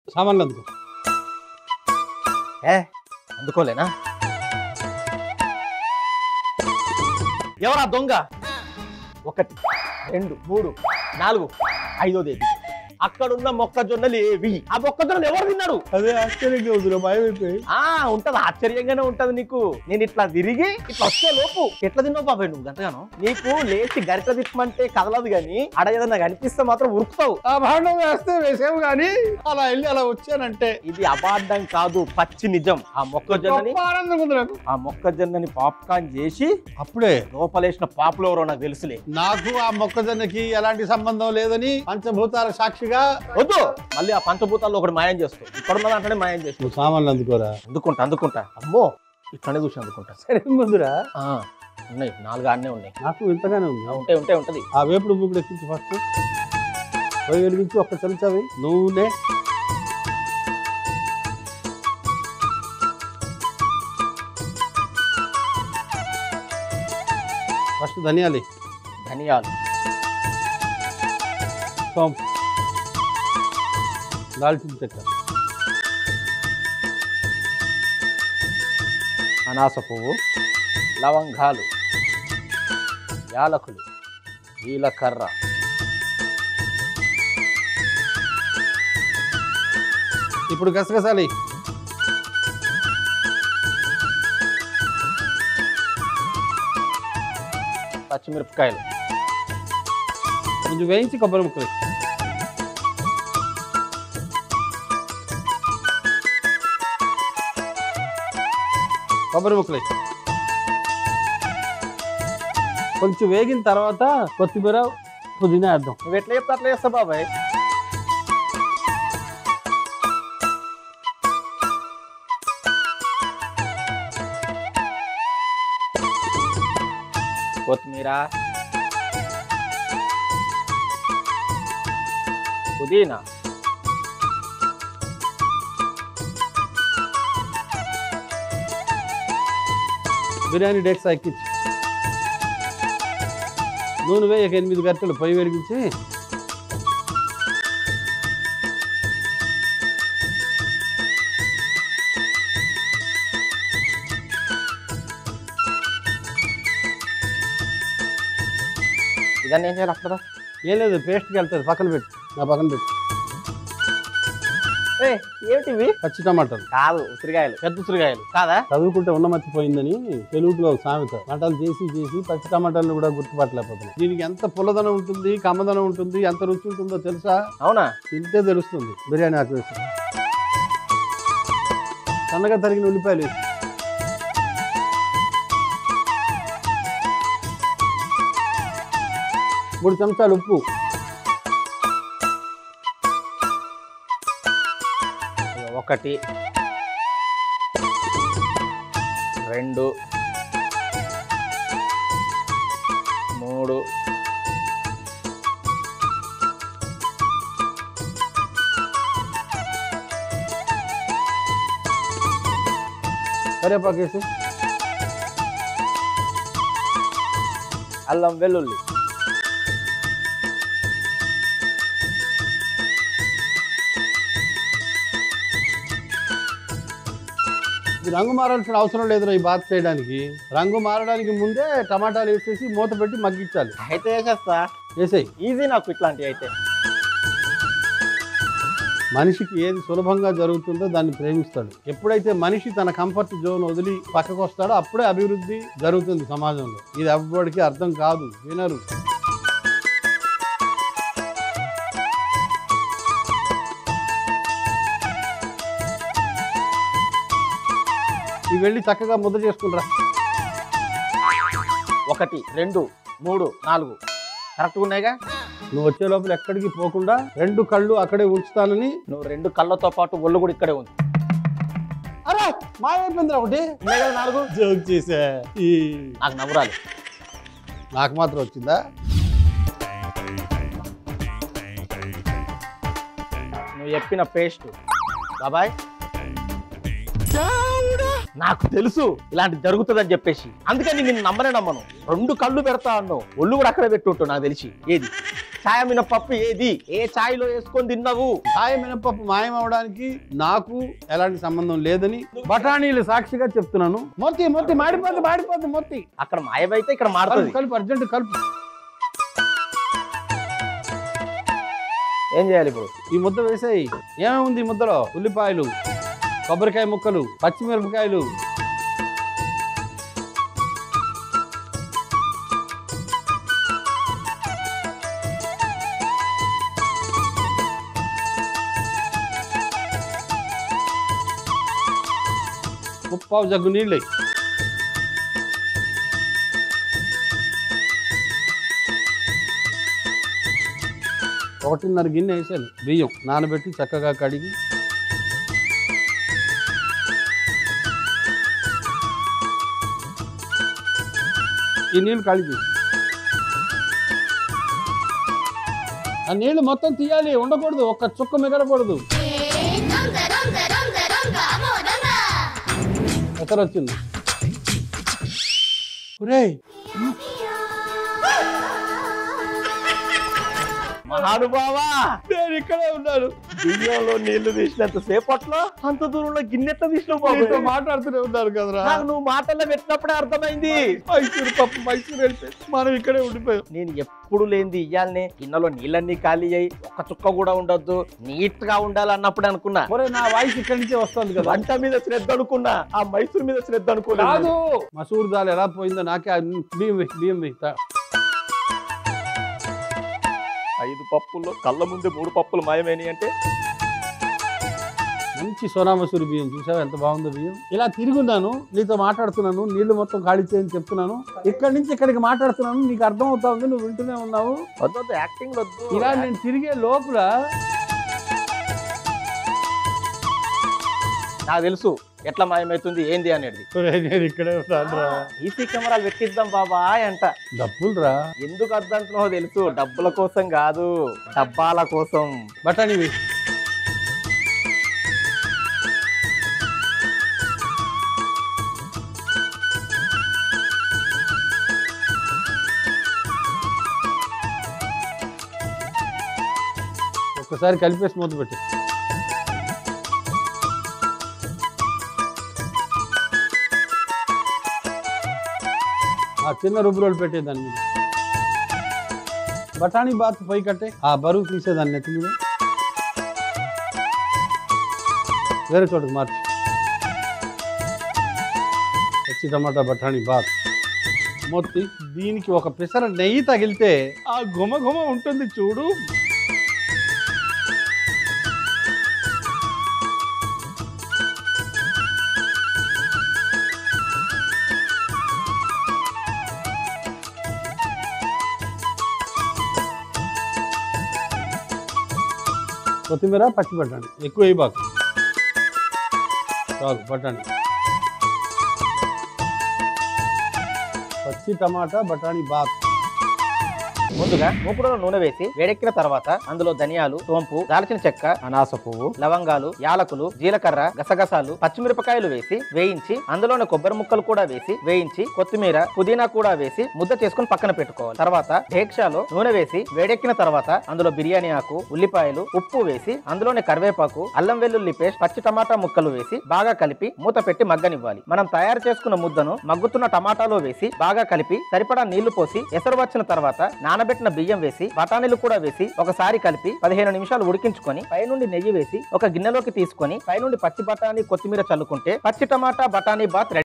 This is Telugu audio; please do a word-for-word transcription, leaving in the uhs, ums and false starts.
సామాన్లు అందుకో. ఏ అందుకోలేనా? ఎవరా దొంగ? ఒకటి రెండు మూడు నాలుగు ఐదోదేది అక్కడున్న మొక్కజొన్నలు ఏవి? ఆ మొక్కజొన్నలు ఎవరు తిన్నారు? అదే ఆశ్చర్యంగా ఉంది, భయం అయిపోయి. ఆ ఉంటది, ఆశ్చర్యంగానే ఉంటది నీకు. నేను ఇట్లా తిరిగి ఇట్లా వచ్చే లోపు ఎట్లా తిన్నావు బాబాయ్ నువ్వు గంటగాను? నీకు లేచి గరిట తిప్పమంటే కదలదు గాని ఆడ ఏదన్నా కనిపిస్తే మాత్రం ఉరుకుతావు. ఆ భాండం వేస్తే వేసావు కానీ అలా వెళ్ళి అలా వచ్చానంటే ఇది అబార్థం కాదు, పచ్చి నిజం. ఆ మొక్కజొన్నని ఆనందం ఉంది నాకు. ఆ మొక్కజొన్నని పాప్కార్న్ చేసి అప్పుడే లోపలేసిన పాపులు ఎవరో నాకు తెలుసులే. నాకు ఆ మొక్కజొన్నకి ఎలాంటి సంబంధం లేదని పంచభూతాల సాక్షిగా వద్దు, మళ్ళీ ఆ పంచభూతాల్లో ఒకటి మాయం చేస్తావు. ఇక్కడున్న దాంట్లోనే మాయం చేస్తావు. నువ్వు సామాన్లు అందుకోరా. అందుకుంటా అందుకుంటా అమ్మో ఇట్లానే చూసి అందుకుంటా. సరే ముందురా ఉన్నాయి, నాలుగు ఆడనే ఉన్నాయి. నాకు ఇంతగానే ఉంది. ఉంటే ఉంటే ఉంటది. ఆ వేపుడు మూకుడు ఎక్కించు ఫస్ట్. పోయి వెలిగించి ఒక్క చెంచావి నూనె, ఫస్ట్ ధనియాలు, ధనియాలు, సోంపు, దాల్చిన చెక్క, అనాస పువ్వు, లవంగాలు, యాలకులు, జీలకర్ర, ఇప్పుడు గసగసాలి, పచ్చిమిరపకాయలు, కొంచెం వేయించి కొబ్బరి ముక్కలు, కొబ్బరి ముక్కలు కొంచెం వేగిన తర్వాత కొత్తిమీర పుదీనా వేద్దాం. నువ్వు ఎట్లా చెప్తా అట్లా చేస్తా బాబాయ్. కొత్తిమీర, పుదీనా, బిర్యానీ డేక్సా ఎక్కించి నూనె వేయి, ఒక ఎనిమిది గంటలు పొయ్యి వెలిగించి ఇదన్నీ ఏం చేయాలి అక్కడ? ఏం లేదు, పేస్ట్కి వెళ్తుంది. పక్కన పెట్టు, నా పక్కన పెట్టు. ఏ ఏమిటివి? పచ్చి టమాటాలు కాదు, ఉసిరికాయలు, పెద్ద ఉసిరికాయలు కాదా? చదువుకుంటే ఉన్న మర్చిపోయిందని తెలుగులో ఒక సామెత. టమాటాలు చేసి చేసి పచ్చి టమాటాలను కూడా గుర్తుపట్టలేకపోతున్నాం. దీనికి ఎంత పుల్లదనం ఉంటుంది, కమ్మదనం ఉంటుంది, ఎంత రుచి ఉంటుందో తెలుసా? అవునా? తింటే తెలుస్తుంది. బిర్యానీ ఆకు వేసి సన్నగా తరిగిన ఉల్లిపాయలు వేసి మూడు చెంచాలు ఉప్పు, ఒకటి రెండు మూడు కరివేపాకు వేసి అల్లం వెల్లుల్లి, రంగు మారాల్సిన అవసరం లేదు ఈ బాత్ చేయడానికి. రంగు మారడానికి ముందే టమాటాలు వేసేసి మూత పెట్టి మగ్గించాలి. అయితే వేసేస్తా. వేసేయి. ఈజీ నాకు ఇట్లాంటివి అయితే. మనిషికి ఏది సులభంగా జరుగుతుందో దాన్ని ప్రేమిస్తాడు. ఎప్పుడైతే మనిషి తన కంఫర్ట్ జోన్ వదిలి పక్కకు వస్తాడో అప్పుడే అభివృద్ధి జరుగుతుంది సమాజంలో. ఇది ఎవ్వడికి అర్థం కాదు, వినరు. ఇవి వెళ్ళి చక్కగా ముద్ద చేసుకుంటారా. ఒకటి రెండు మూడు నాలుగు కరెక్ట్గా ఉన్నాయిగా. నువ్వు వచ్చే లోపల ఎక్కడికి పోకుండా రెండు కళ్ళు అక్కడే ఉంచుతానని. నువ్వు రెండు కళ్ళతో పాటు ఒళ్ళు కూడా ఇక్కడే ఉంది. అరే మాయైపోయింది ఒకటి. ఉన్నాయి కదా నాలుగు. జోక్ చేసా. నాకు నవ్వురాలి. నాకు మాత్రం వచ్చిందా? నువ్వు చెప్పిన పేస్ట్ బాబాయ్ నాకు తెలుసు ఇలాంటి జరుగుతుందని చెప్పేసి, అందుకని నేను నమ్మనే నమ్మను. రెండు కళ్ళు పెడతా అన్నావు, ఒళ్ళు కూడా అక్కడే పెట్టుంటావు నాకు తెలిసి. ఏది ఛాయ మినపప్పు ఏది? ఏ ఛాయ్లో వేసుకొని తిన్నావు? ఛాయ మినపప్పు మాయం అవడానికి నాకు ఎలాంటి సంబంధం లేదని బఠానీలు సాక్షిగా చెప్తున్నాను. మొత్తి మొత్తి మాడిపోద్ది మాడిపోద్ది మొత్తి. అక్కడ మాయమైతే ఇక్కడ మాడుతుంది. కలుపు అర్జెంట్ కలుపు. ఏం చేయాలి ఇప్పుడు? ఈ ముద్ద వేసేయి. ఏమేమి ఉంది ఈ ముద్దలో? ఉల్లిపాయలు, కొబ్బరికాయ ముక్కలు, పచ్చిమిరపకాయలు, ముప్పావు జగ్గు నీళ్ళు. ఒకటిన్నర గిన్నె వేసాను బియ్యం నానబెట్టి చక్కగా కడిగి. ఈ నీళ్ళు కలిపి ఆ నీళ్ళు మొత్తం తీయాలి, ఉండకూడదు, ఒక్క చుక్క మిగలకూడదు. ఎక్కడ వచ్చింది? ఒరేయ్ మహానుభావా, నేను ఇక్కడే ఉన్నాను. బియ్యంలో నీళ్లు తీసినంత సేపట్లో అంత దూరంలో గిన్నెట్లా తీసినావు బాబు? మాట్లాడుతూనే ఉన్నారు కదరా. నాకు నువ్వు మాటల్లో పెట్టినప్పుడే అర్థమైంది. మైసూరు పప్పు మైసూరు వెళ్ళిపోయి మనం ఇక్కడే ఉండిపోయాం. నేను ఎప్పుడు లేనిది ఇయ్యాలనే గిన్నెలో నీళ్ళన్నీ ఖాళీ అయ్యి ఒక్క చుక్క కూడా ఉండొద్దు, నీట్ గా ఉండాలన్నప్పుడు అనుకున్నా. ఒరే నా వాయిస్ ఇక్కడి నుంచే వస్తుంది కదా. వంట మీద శ్రద్ధ అనుకున్నా, ఆ మైసూర్ మీద శ్రద్ధ అనుకోలేదు. మసూర్ దాల్ ఎలా పోయిందో నాకే. బియ్యం వేయి, బియ్యం వేయి. ఐదు పప్పుల్లో కళ్ళ ముందు మూడు పప్పులు మాయమైనాయి అంటే మంచి సోనా మసూరి బియ్యం. చూసావా ఎంత బాగుందో బియ్యం. ఇలా తిరుగున్నాను, నీతో మాట్లాడుతున్నాను, నీళ్లు మొత్తం ఖాళీ చేయని చెప్తున్నాను. ఇక్కడి నుంచి ఇక్కడికి మాట్లాడుతున్నాను, నీకు అర్థం అవుతా ఉంది, నువ్వు వింటూనే ఉన్నావు. వద్దు యాక్టింగ్ వద్దు. ఇలా నేను తిరిగే లోపల నాకు తెలుసు ఎట్లా మాయమవుతుంది ఏంది అనేది. నేను ఇక్కడే ఉన్నాను. ఈసీ కెమెరాలు పెట్టిద్దాం బాబా అంట. డబ్బులు రా. ఎందుకు అర్థంటున్నావో తెలుసు, డబ్బుల కోసం కాదు, డబ్బాల కోసం. బఠానీ ఒక్కసారి కలిపేసి మూత పెట్టి ఆ చిన్న రుబ్బురోలు పెట్టేదాన్ని మీద బఠానీ బాత్ పై కట్టే ఆ బరువు తీసేదాన్ని నెత్తి మీద వేరే చోటుకు మార్చి. పచ్చి టమాటా బఠానీ బాత్ మొత్తి. దీనికి ఒక పిసర నెయ్యి తగిలితే ఆ గుమ గుమ ఉంటుంది చూడు. కొత్తిమీర, పచ్చి బఠానీ ఎక్కువ వేయబాకు, చాలు. బఠానీ, పచ్చి టమాటా బఠానీ బాత్. ముందుగా మూకుడులో నూనె వేసి వేడెక్కిన తర్వాత అందులో ధనియాలు, సోంపు, దాల్చిన చెక్క, అనాస పువ్వు, లవంగాలు, యాలకులు, జీలకర్ర, గసగసాలు, పచ్చిమిరపకాయలు వేసి వేయించి అందులోని కొబ్బరి ముక్కలు కూడా వేసి వేయించి కొత్తిమీర, పుదీనా కూడా వేసి ముద్ద చేసుకుని పక్కన పెట్టుకోవాలి. తర్వాత ఢేక్షాలో నూనె వేసి వేడెక్కిన తర్వాత అందులో బిర్యానీ ఆకు, ఉల్లిపాయలు, ఉప్పు వేసి అందులోని కరివేపాకు, అల్లం వెల్లుల్లి పేస్ట్, పచ్చి టమాటా ముక్కలు వేసి బాగా కలిపి మూత పెట్టి మగ్గనివ్వాలి. మనం తయారు చేసుకున్న ముద్దను మగ్గుతున్న టమాటాలో వేసి బాగా కలిపి సరిపడా నీళ్లు పోసి ఎసరు వచ్చిన తర్వాత నానబెట్టిన బియ్యం వేసి బఠానీలు కూడా వేసి ఒకసారి కలిపి పదిహేను నిమిషాలు ఉడికించుకొని పైనుండి నెయ్యి వేసి ఒక గిన్నెలోకి తీసుకొని పైనుండి పచ్చి బఠానీ, కొత్తిమీర చల్లుకుంటే పచ్చి టమాటా బఠానీ బాత్ రెడీ.